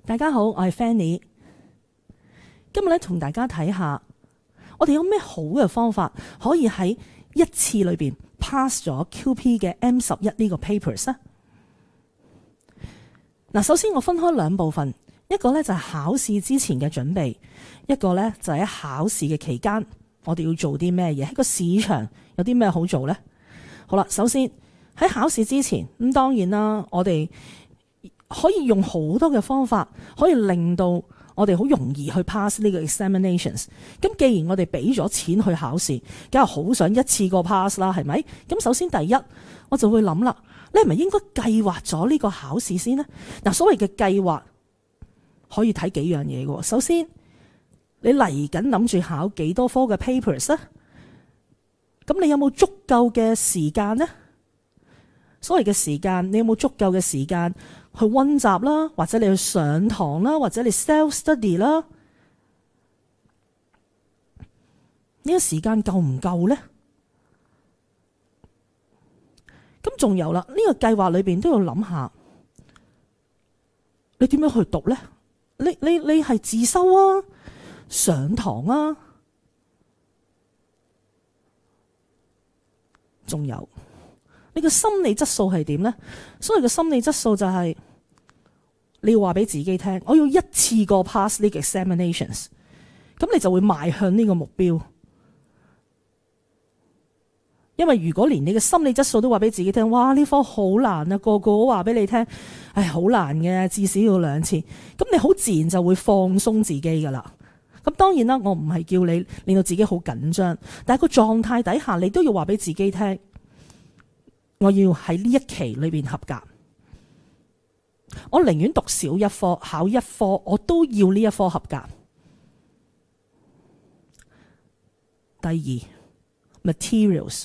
大家好，我係 Fanny。今日咧同大家睇下，我哋有咩好嘅方法可以喺一次裏邊 pass 咗 QP 嘅 M11呢個 papers 呢？嗱，首先我分開兩部分，一個咧就係考試之前嘅準備，一個咧就係喺考試嘅期間，我哋要做啲咩嘢？喺個市場有啲咩好做呢？好啦，首先喺考試之前，咁當然啦，我哋可以用好多嘅方法，可以令到我哋好容易去 pass 呢個 examinations。咁既然我哋俾咗錢去考試，梗係好想一次過 pass 啦，係咪？咁首先第一，我就會諗啦，你係咪應該計劃咗呢個考試先呢？嗱，所謂嘅計劃可以睇幾樣嘢嘅。首先，你嚟緊諗住考幾多科嘅 papers 呢？咁你有冇足夠嘅時間呢？所謂嘅時間，你有冇足夠嘅時間去溫習啦，或者你去上堂啦，或者你 self study 啦？呢個時間夠唔夠呢？咁仲有啦，呢個計劃裏邊都要諗下，你點樣去讀呢？你係自修啊，上堂啊？仲有你個心理質素係點呢？所謂嘅心理質素就係你要話俾自己聽，我要一次過 pass 呢個 examinations， 咁你就會邁向呢個目標。因為如果連你嘅心理質素都話俾自己聽，哇，呢科好難啊，個個都話俾你聽，唉，好難嘅，至少要2次，咁你好自然就會放鬆自己噶啦。咁當然啦，我唔係叫你令到自己好緊張，但係個狀態底下，你都要話俾自己聽，我要喺呢一期裏邊合格。我寧願讀少一科，考一科，我都要呢一科合格。第二 materials，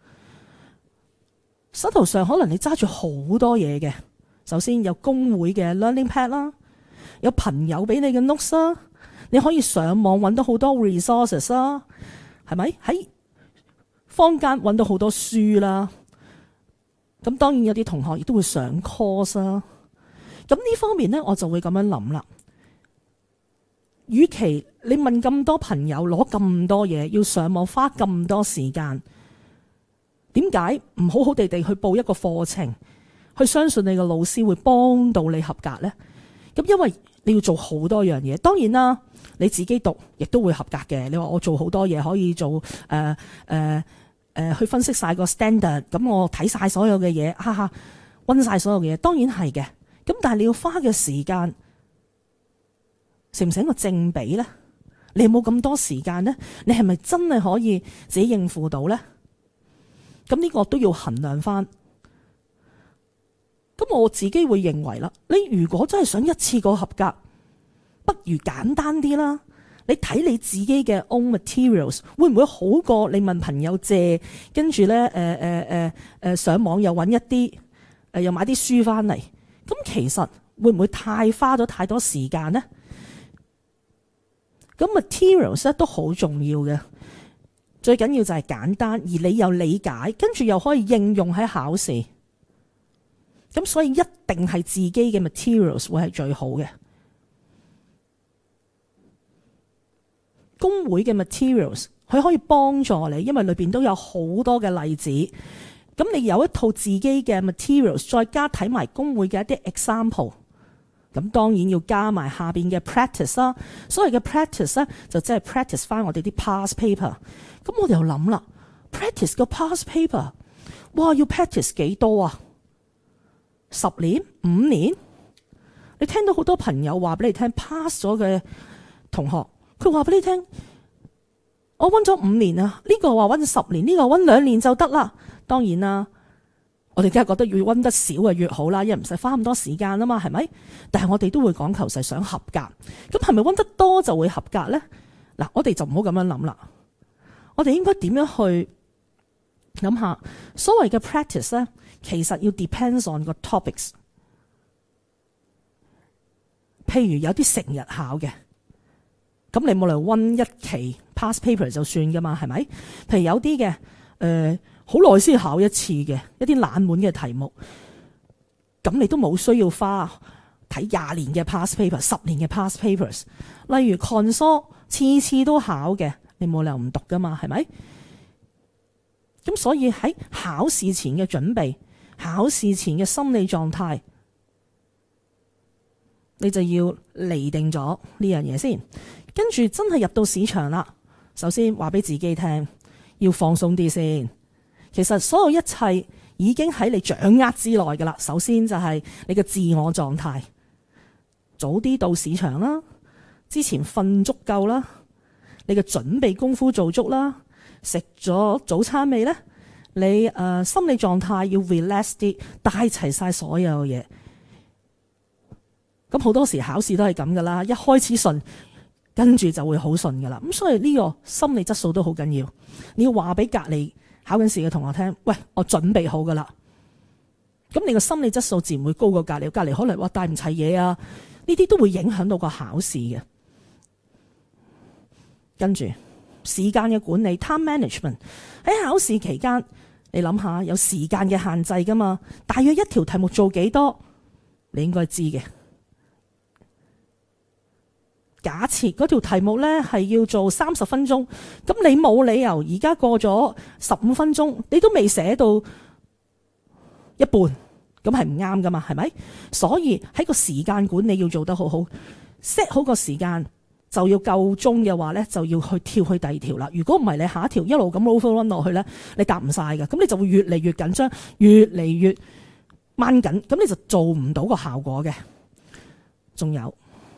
手頭上可能你揸住好多嘢嘅。首先有工會嘅 learning pad 啦，有朋友俾你嘅 notes 啦，你可以上網揾到好多 resources 啦，係咪？喺坊間揾到好多書啦。咁當然有啲同學亦都會上 course 啦。咁呢方面呢，我就會咁樣諗啦。與其你問咁多朋友攞咁多嘢，要上網花咁多時間，點解唔好好地去報一個課程，去相信你嘅老師會幫到你合格呢？咁因為你要做好多樣嘢，當然啦，你自己讀亦都會合格嘅。你話我做好多嘢可以做去分析晒個 standard， 咁我睇晒所有嘅嘢，溫晒所有嘅嘢，當然係嘅。咁但係你要花嘅時間成唔成個正比呢？你有冇咁多時間呢？你係咪真係可以自己應付到呢？咁呢個都要衡量翻。咁我自己會認為啦，你如果真係想一次過合格，不如簡單啲啦。你睇你自己嘅 own materials 會唔會好過你問朋友借，跟住咧上網又揾一啲又買啲書翻嚟？咁其實會唔會花咗太多時間呢？咁 materials 咧都好重要嘅，最緊要就係簡單，而你又理解，跟住又可以應用喺考試。咁所以一定係自己嘅 materials 會係最好嘅。工會嘅 materials 佢可以幫助你，因為裏邊都有好多嘅例子。咁你有一套自己嘅 materials， 再加睇埋工會嘅一啲 example， 咁當然要加埋下邊嘅 practice 啦。所謂嘅 practice 咧，就即係 practice 翻我哋啲 past paper。咁我哋又諗啦 ，practice 個 past paper， 哇，要 practice 幾多啊？10年、5年？你聽到好多朋友話俾你聽 pass 咗嘅同學。佢話俾你聽，我溫咗5年啊，呢個話溫10年，呢個溫2年就得啦。當然啦，我哋梗係覺得越溫得少啊越好啦，因為唔使花咁多時間啊嘛，係咪？但係我哋都會講求係想合格，咁係咪溫得多就會合格呢？嗱，我哋就唔好咁樣諗啦。我哋應該點樣去諗下？所謂嘅 practice 咧，其實要 depends on 個 topics。譬如有啲成日考嘅。咁你冇嚟溫一期 past paper 就算噶嘛，係咪？譬如有啲嘅好耐先考一次嘅一啲冷門嘅題目，咁你都冇需要花睇20年嘅 past paper、10年嘅 past papers。例如 consol 次次都考嘅，你冇理由唔讀噶嘛，係咪？咁所以喺考試前嘅準備、考試前嘅心理狀態，你就要釐定咗呢樣嘢先。跟住真係入到市場啦，首先話俾自己聽，要放鬆啲先。其實所有一切已經喺你掌握之內噶啦。首先就係你嘅自我狀態，早啲到市場啦，之前瞓足夠啦，你嘅準備功夫做足啦，食咗早餐未呢？你心理狀態要 relax 啲，帶齊晒所有嘢。咁好多時考試都係咁噶啦，一開始順，跟住就會好順噶啦。咁所以呢個心理質素都好緊要。你要話俾隔離考緊試嘅同學聽，喂，我準備好噶啦。咁你個心理質素自然會高過隔離。隔離可能話帶唔齊嘢啊，呢啲都會影響到個考試嘅。跟住時間嘅管理 time management， 喺考試期間，你諗下有時間嘅限制噶嘛？大約一條題目做幾多，你應該知嘅。假設嗰條題目呢係要做30分鐘，咁你冇理由而家過咗15分鐘，你都未寫到一半，咁係唔啱噶嘛？係咪？所以喺個時間管理要做得好好 ，set 好個時間就要夠鐘嘅話呢，就要去跳去第二條啦。如果唔係，你下一條一路咁 overrun 落去呢，你答唔晒嘅，咁你就會越嚟越緊張，越嚟越掹緊，咁你就做唔到個效果嘅。仲有。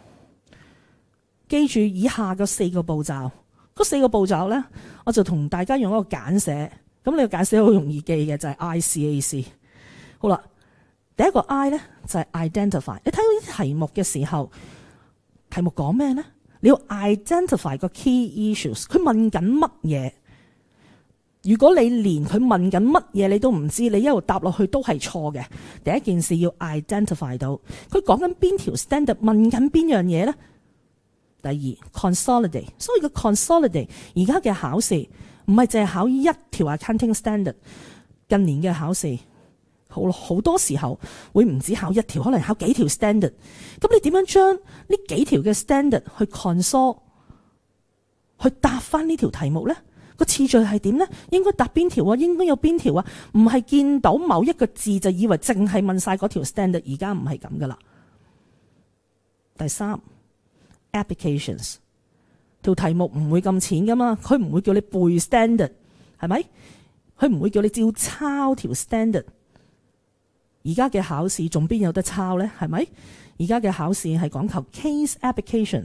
記住以下嘅4個步驟，嗰4個步驟呢，我就同大家用一個簡寫。咁你個簡寫好容易記嘅，就係 ICAC。好啦，第一個 I 呢，就係 identify。你睇到啲題目嘅時候，題目講咩呢？你要 identify 個 key issues。佢問緊乜嘢？如果你連佢問緊乜嘢你都唔知，你一路答落去都係錯嘅。第一件事要 identify 到佢講緊邊條 standard， 問緊邊樣嘢呢？第二 consolidate， 所以個 consolidate 而家嘅考試唔係淨係考一條 accounting standard， 近年嘅考試好多時候會唔止考一條，可能考幾條 standard。咁你點樣將呢幾條嘅 standard 去 consol 去答翻呢條題目呢？個次序係點呢？應該答邊條啊？應該有邊條啊？唔係見到某一個字就以為淨係問晒嗰條 standard， 而家唔係咁噶啦。第三applications， 條題目唔會咁淺噶嘛，佢唔會叫你背 standard， 係咪？佢唔會叫你照抄條 standard。而家嘅考試仲邊有得抄呢？係咪？而家嘅考試係講求 case application。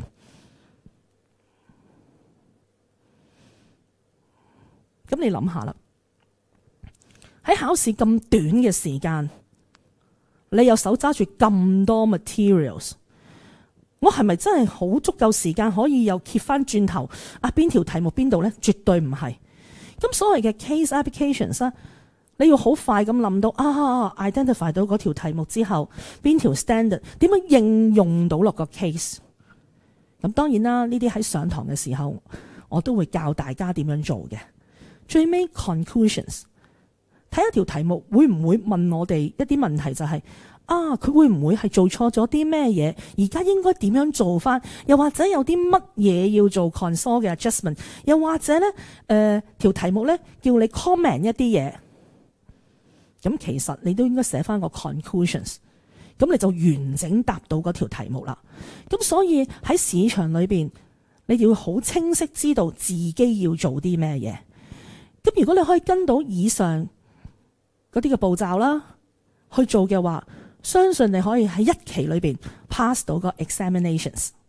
咁你諗下啦，喺考試咁短嘅時間，你有手揸住咁多 materials。我係咪真係好足夠時間可以又揭翻轉頭啊？邊條題目邊度呢？絕對唔係。咁所謂嘅 case applications 呢，你要好快咁諗到identify 到嗰條題目之後，邊條 standard 點樣應用到落個 case。咁當然啦，呢啲喺上堂嘅時候，我都會教大家點樣做嘅。最尾 conclusions， 睇一條題目會唔會問我哋一啲問題，就係佢會唔會係做錯咗啲咩嘢？而家應該點樣做翻？又或者有啲乜嘢要做 console 嘅 adjustment？ 又或者呢條題目呢叫你 comment 一啲嘢，咁其實你都應該寫翻個 conclusions， 咁你就完整答到嗰條題目啦。咁所以喺市場裏邊，你要好清晰知道自己要做啲咩嘢。咁如果你可以跟到以上嗰啲嘅步驟啦去做嘅話，相信你可以喺一期裏邊 pass 到個 examinations。